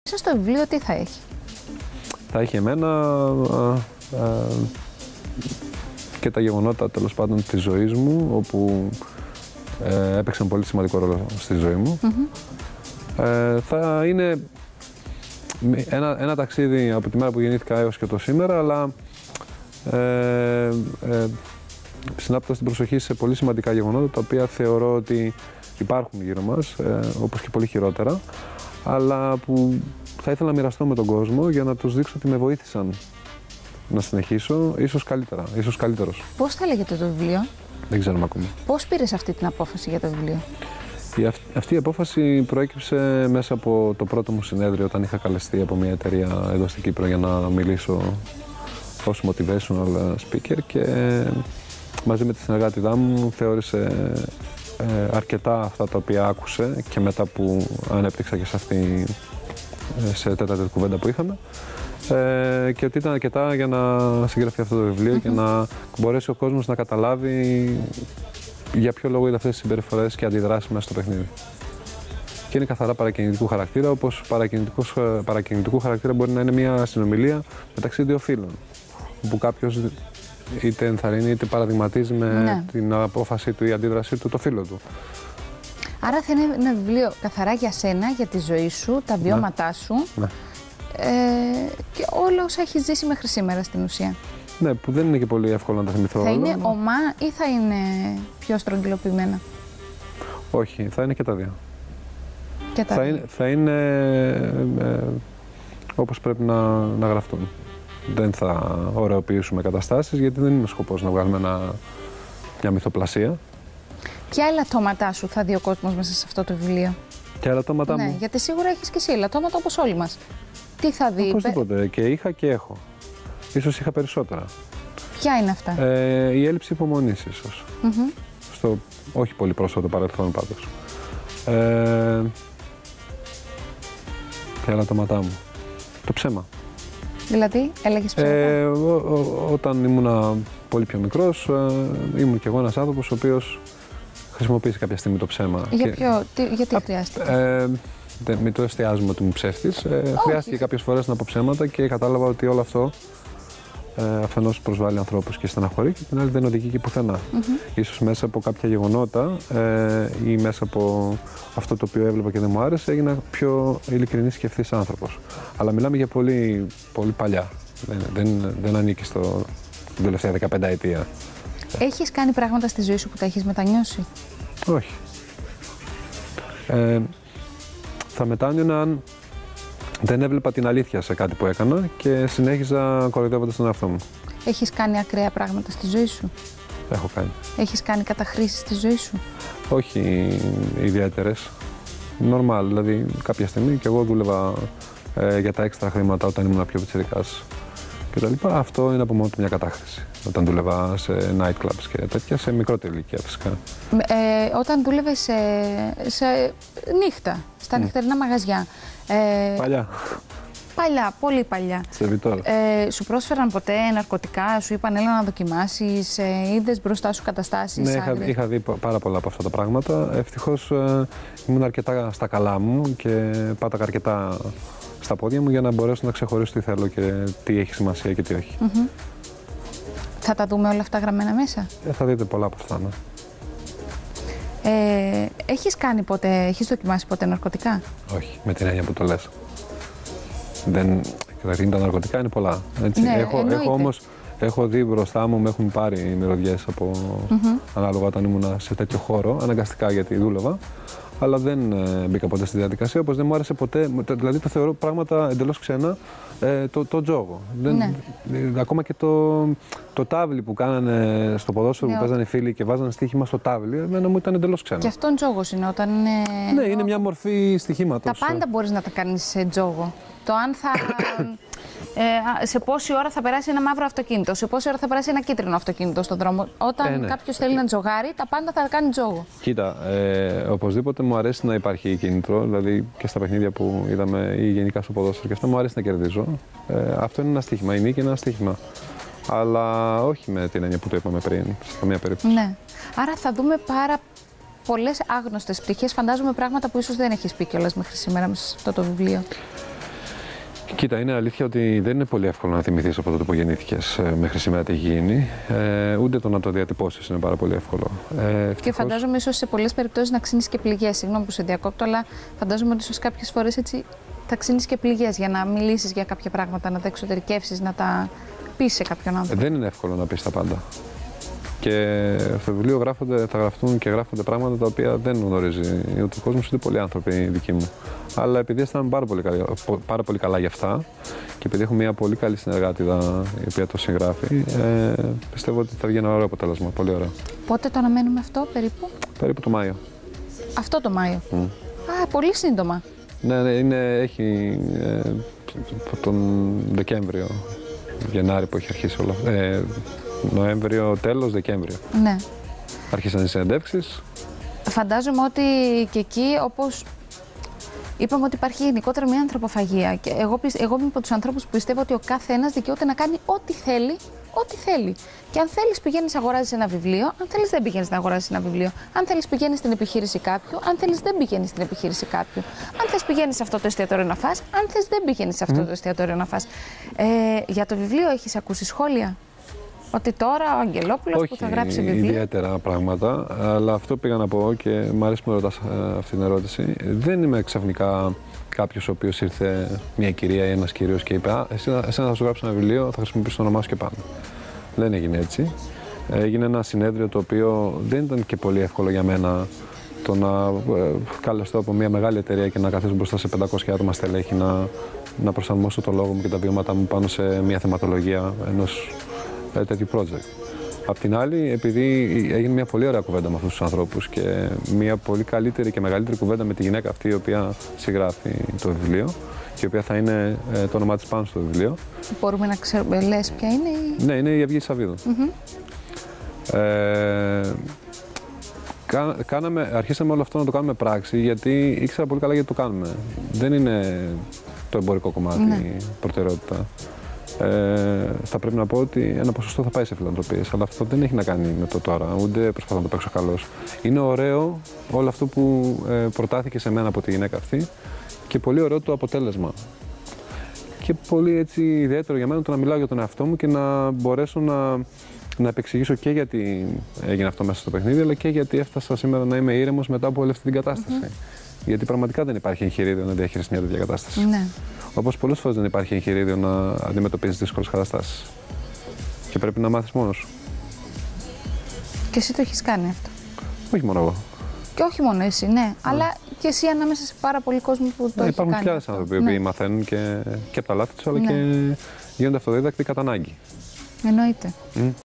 Στο βιβλίο τι θα έχει? Θα έχει εμένα και τα γεγονότα τέλος πάντων της ζωής μου, όπου έπαιξαν πολύ σημαντικό ρόλο στη ζωή μου. Θα είναι ένα ταξίδι από τη μέρα που γεννήθηκα έως και το σήμερα, αλλά συνάπτοντας την προσοχή σε πολύ σημαντικά γεγονότα, τα οποία θεωρώ ότι υπάρχουν γύρω μας, όπως και πολύ χειρότερα, αλλά που θα ήθελα να μοιραστώ με τον κόσμο για να τους δείξω ότι με βοήθησαν να συνεχίσω, ίσως καλύτερα, ίσως καλύτερος. Πώς θα λέγεται το βιβλίο? Δεν ξέρουμε ακόμα. Πώς πήρες αυτή την απόφαση για το βιβλίο? Αυτή η απόφαση προέκυψε μέσα από το πρώτο μου συνέδριο, όταν είχα καλεστεί από μια εταιρεία εδώ στην Κύπρο για να μιλήσω ως motivational speaker, και μαζί με τη συνεργάτηδά μου θεώρησε αρκετά αυτά τα οποία άκουσε και μετά που ανέπτυξα και σε τέταρτη κουβέντα που είχαμε, και ότι ήταν αρκετά για να συγγραφεί αυτό το βιβλίο και να μπορέσει ο κόσμος να καταλάβει για ποιο λόγο είδε αυτές τις συμπεριφορές και αντιδράσεις μέσα στο παιχνίδι. Και είναι καθαρά παρακινητικού χαρακτήρα, όπως παρακινητικού χαρακτήρα μπορεί να είναι μια συνομιλία μεταξύ δύο φίλων, όπου κάποιος είτε ενθαρρύνει είτε παραδειγματίζει με την απόφαση του ή αντίδρασή του το φίλο του. Άρα θα είναι ένα βιβλίο καθαρά για σένα, για τη ζωή σου, τα βιώματά σου και όλα όσα έχεις ζήσει μέχρι σήμερα στην ουσία. Ναι, που δεν είναι και πολύ εύκολο να τα θυμηθώ όλα. Θα είναι ομά ή θα είναι πιο στρογγυλοποιημένα? Όχι, θα είναι και τα δύο. Και τα δύο. Θα είναι όπως πρέπει να γραφτούν. Δεν θα ωραιοποιήσουμε καταστάσεις, γιατί δεν είναι ο σκοπός να βγάλουμε μια μυθοπλασία. Ποια ελαττώματά σου θα δει ο κόσμος μέσα σε αυτό το βιβλίο? Ποια ελαττώματά μου? Γιατί σίγουρα έχεις και εσύ ελαττώματα όπως όλοι μας. Τι θα δει? Οπωσδήποτε. Και είχα και έχω. Ίσως είχα περισσότερα. Ποια είναι αυτά? Η έλλειψη υπομονής ίσως. Στο όχι πολύ πρόσφατο παρελθόν πάντως. Ποια ελαττώματά μου? Το ψέμα. Δηλαδή, έλεγες ψέματα? Όταν ήμουν πολύ πιο μικρός, ήμουν κι εγώ ένας άνθρωπος ο οποίος χρησιμοποίησε κάποια στιγμή το ψέμα. Γιατί χρειάστηκε? Μην το εστιάζουμε ότι ήμουν ψεύτης. Χρειάστηκε κάποιες φορές να πω ψέματα και κατάλαβα ότι όλο αυτό αφενός προσβάλλει ανθρώπους και στεναχωρεί, και την άλλη δεν οδηγεί και πουθενά. Ίσως μέσα από κάποια γεγονότα ή μέσα από αυτό το οποίο έβλεπα και δεν μου άρεσε, έγινα πιο ειλικρινής και ευθύς άνθρωπος. Αλλά μιλάμε για πολύ, πολύ παλιά. Δεν ανήκει στην τελευταία 15 ετία. Έχεις κάνει πράγματα στη ζωή σου που τα έχεις μετανιώσει? Όχι. Θα μετάνιωνα αν δεν έβλεπα την αλήθεια σε κάτι που έκανα και συνέχιζα κοροϊδεύοντας τον εαυτό μου. Έχεις κάνει ακραία πράγματα στη ζωή σου? Έχω κάνει. Έχεις κάνει καταχρήσεις στη ζωή σου? Όχι ιδιαίτερες. Νορμάλ, δηλαδή κάποια στιγμή και εγώ δούλευα για τα έξτρα χρήματα όταν ήμουν πιο πιτσιρικάς κτλ. Αυτό είναι από μόνο του μια κατάχρηση. Όταν δούλευα σε night clubs και τέτοια, σε μικρότερη ηλικία φυσικά. Όταν δούλευες σε νύχτα, στα νυχτερινά μαγαζιά. Παλιά. Παλιά, πολύ παλιά. Σερβιτόρ. Σου πρόσφεραν ποτέ ναρκωτικά, σου είπαν έλα να δοκιμάσεις, είδες μπροστά σου καταστάσεις? Ναι, είχα δει πάρα πολλά από αυτά τα πράγματα. Ευτυχώς ήμουν αρκετά στα καλά μου και πάταγα αρκετά στα πόδια μου για να μπορέσω να ξεχωρίσω τι θέλω και τι έχει σημασία και τι όχι. Θα τα δούμε όλα αυτά γραμμένα μέσα? Θα δείτε πολλά από αυτά, ναι. Έχεις δοκιμάσει ποτέ ναρκωτικά? Όχι, με την έννοια που το λες. Καταρχήν τα ναρκωτικά είναι πολλά. Έτσι. Ναι, έχω δει μπροστά μου, με έχουν πάρει μυρωδιές από ανάλογα όταν ήμουν σε τέτοιο χώρο, αναγκαστικά γιατί δούλευα. Αλλά δεν μπήκα ποτέ στη διαδικασία, όπως δεν μου άρεσε ποτέ. Δηλαδή το θεωρώ πράγματα εντελώς ξένα, το τζόγο. Ακόμα και το τάβλι που κάνανε στο ποδόσφαιρο που παίζανε οι φίλοι και βάζανε στοίχημα στο τάβλι, εμένα μου ήταν εντελώς ξένα. Και αυτόν τζόγος είναι όταν είναι. Ναι, είναι μια μορφή στοιχήματος. Τα πάντα μπορείς να τα κάνεις σε τζόγο. Το αν θα. Σε πόση ώρα θα περάσει ένα μαύρο αυτοκίνητο, σε πόση ώρα θα περάσει ένα κίτρινο αυτοκίνητο στον δρόμο. Όταν κάποιος θέλει να τζογάρει, τα πάντα θα κάνει τζόγο. Κοίτα, οπωσδήποτε μου αρέσει να υπάρχει κίνητρο, δηλαδή και στα παιχνίδια που είδαμε ή γενικά στο ποδόσφαιρο και αυτό μου αρέσει να κερδίζω. Αυτό είναι ένα στοίχημα, η νίκη είναι ένα στοίχημα. Αλλά όχι με την έννοια που το είπαμε πριν, σε καμία περίπτωση. Ναι. Άρα θα δούμε πάρα πολλές άγνωστες πτυχές, φαντάζομαι πράγματα που ίσως δεν έχεις πει κιόλας μέχρι σήμερα μέσα σε αυτό το βιβλίο. Κοίτα, είναι αλήθεια ότι δεν είναι πολύ εύκολο να θυμηθείς από τότε που γεννήθηκες μέχρι σήμερα τι έχει γίνει. Ούτε το να το διατυπώσεις είναι πάρα πολύ εύκολο. Και φαντάζομαι ίσως σε πολλές περιπτώσεις να ξύνεις και πληγές. Συγγνώμη που σε διακόπτω, αλλά φαντάζομαι ότι ίσως κάποιες φορές έτσι θα ξύνεις και πληγές για να μιλήσεις για κάποια πράγματα, να τα εξωτερικεύσεις, να τα πεις σε κάποιον άνθρωπο. Δεν είναι εύκολο να πεις τα πάντα. Και στο βιβλίο θα γραφτούν και γράφονται πράγματα τα οποία δεν γνωρίζει ούτε ο κόσμος ούτε πολλοί άνθρωποι δικοί μου. Αλλά επειδή αισθάνομαι πάρα πολύ καλά για αυτά και επειδή έχω μια πολύ καλή συνεργάτηδα η οποία το συγγράφει, πιστεύω ότι θα βγει ένα ωραίο αποτέλεσμα. Πολύ ωραίο. Πότε το αναμένουμε αυτό, περίπου? Περίπου το Μάιο. Αυτό το Μάιο. Πολύ σύντομα. Ναι, έχει τον Δεκέμβριο, Γενάρη που έχει αρχίσει όλα. Νοέμβριο, τέλος Δεκέμβριο. Ναι. Άρχισαν οι συνεντεύξεις. Φαντάζομαι ότι και εκεί, όπως είπαμε, ότι υπάρχει γενικότερα μια ανθρωποφαγία. Και εγώ είμαι από τους ανθρώπους που πιστεύω ότι ο καθένας δικαιούται να κάνει ό,τι θέλει. Ό,τι θέλει. Και αν θέλεις πηγαίνεις να αγοράζεις ένα βιβλίο, αν θέλεις δεν πηγαίνεις να αγοράζεις ένα βιβλίο. Αν θέλεις πηγαίνεις στην επιχείρηση κάποιου, αν θέλεις δεν πηγαίνεις στην επιχείρηση κάποιου. Αν θες πηγαίνεις σε αυτό το εστιατόριο να φας, αν θες δεν πηγαίνεις σε αυτό το εστιατόριο να φας. Για το βιβλίο έχεις ακούσει σχόλια? Ότι τώρα ο Αγγελόπουλος που θα γράψει βιβλίο. Όχι ιδιαίτερα πράγματα, αλλά αυτό πήγα να πω και μου αρέσει που με ρωτάς αυτή την ερώτηση. Δεν είμαι ξαφνικά κάποιος ο οποίος ήρθε μια κυρία ή ένας κύριος και είπε εσένα θα σου γράψω ένα βιβλίο, θα χρησιμοποιήσω το όνομά σου και πάνω. Δεν έγινε έτσι. Έγινε ένα συνέδριο το οποίο δεν ήταν και πολύ εύκολο για μένα το να καλεστώ από μια μεγάλη εταιρεία και να καθίσω μπροστά σε 500 άτομα στελέχη να προσαρμόσω το λόγο μου και τα βιώματά μου πάνω σε μια θεματολογία ενός τέτοιου project. Απ' την άλλη, επειδή έγινε μια πολύ ωραία κουβέντα με αυτούς τους ανθρώπους και μια πολύ καλύτερη και μεγαλύτερη κουβέντα με τη γυναίκα αυτή η οποία συγγράφει το βιβλίο και η οποία θα είναι το όνομά της πάνω στο βιβλίο. Μπορούμε να ξέρουμε, λες ποια είναι η... Ναι, είναι η Αυγή Σαββίδου. Αρχίσαμε όλο αυτό να το κάνουμε πράξη γιατί ήξερα πολύ καλά γιατί το κάνουμε. Δεν είναι το εμπορικό κομμάτι προτεραιότητα. Θα πρέπει να πω ότι ένα ποσοστό θα πάει σε φιλανθρωπίες, αλλά αυτό δεν έχει να κάνει με το τώρα, ούτε προσπαθώ να το παίξω καλώς. Είναι ωραίο όλο αυτό που προτάθηκε σε μένα από τη γυναίκα αυτή και πολύ ωραίο το αποτέλεσμα. Και πολύ έτσι ιδιαίτερο για μένα το να μιλάω για τον εαυτό μου και να μπορέσω να επεξηγήσω και γιατί έγινε αυτό μέσα στο παιχνίδι, αλλά και γιατί έφτασα σήμερα να είμαι ήρεμος μετά από όλη αυτή την κατάσταση. Γιατί πραγματικά δεν υπάρχει εγχειρίδιο να διαχειριστεί μια τέτοια κατάσταση. Ναι. Όπως πολλές φορές δεν υπάρχει εγχειρίδιο να αντιμετωπίζεις δύσκολες καταστάσεις. Και πρέπει να μάθεις μόνος σου. Και εσύ το έχεις κάνει αυτό. Όχι μόνο εγώ. Και όχι μόνο εσύ, ναι. Αλλά και εσύ ανάμεσα σε πάρα πολλοί κόσμο που το έχει κάνει. Υπάρχουν χιλιάδες άνθρωποι που μαθαίνουν και από τα λάθη τους, αλλά και γίνονται αυτοδίδακτοι κατά ανάγκη. Εννοείται.